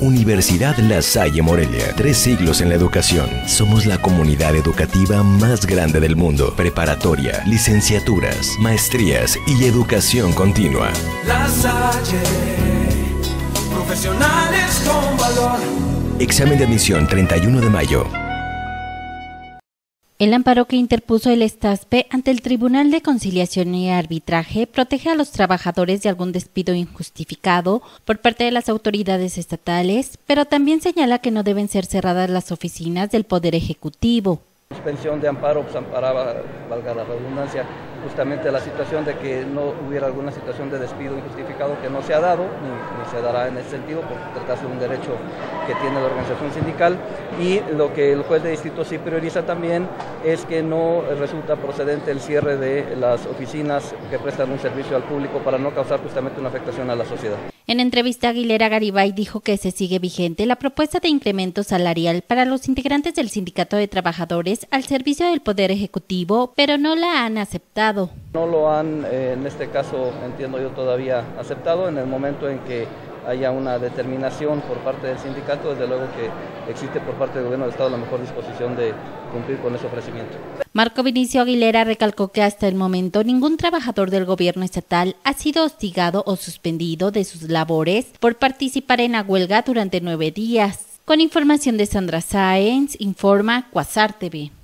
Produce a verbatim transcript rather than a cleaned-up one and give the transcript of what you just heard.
Universidad La Salle Morelia, tres siglos en la educación. Somos la comunidad educativa más grande del mundo. Preparatoria, licenciaturas, maestrías y educación continua. La Salle, profesionales con valor. Examen de admisión treinta y uno de mayo. El amparo que interpuso el ESTASPE ante el Tribunal de Conciliación y Arbitraje protege a los trabajadores de algún despido injustificado por parte de las autoridades estatales, pero también señala que no deben ser cerradas las oficinas del Poder Ejecutivo. La suspensión de amparo pues, amparaba, valga la redundancia, justamente la situación de que no hubiera alguna situación de despido injustificado que no se ha dado, ni, ni se dará en ese sentido, por tratarse de un derecho que tiene la organización sindical. Y lo que el juez de distrito sí prioriza también es que no resulta procedente el cierre de las oficinas que prestan un servicio al público para no causar justamente una afectación a la sociedad. En entrevista, Aguilera Garibay dijo que se sigue vigente la propuesta de incremento salarial para los integrantes del Sindicato de Trabajadores al servicio del Poder Ejecutivo, pero no la han aceptado. No lo han, eh, en este caso, entiendo yo, todavía aceptado. En el momento en que haya una determinación por parte del sindicato, desde luego que existe por parte del gobierno del Estado la mejor disposición de cumplir con ese ofrecimiento. Marco Vinicio Aguilera recalcó que hasta el momento ningún trabajador del gobierno estatal ha sido hostigado o suspendido de sus labores por participar en la huelga durante nueve días. Con información de Sandra Sáenz, informa Quasar T V.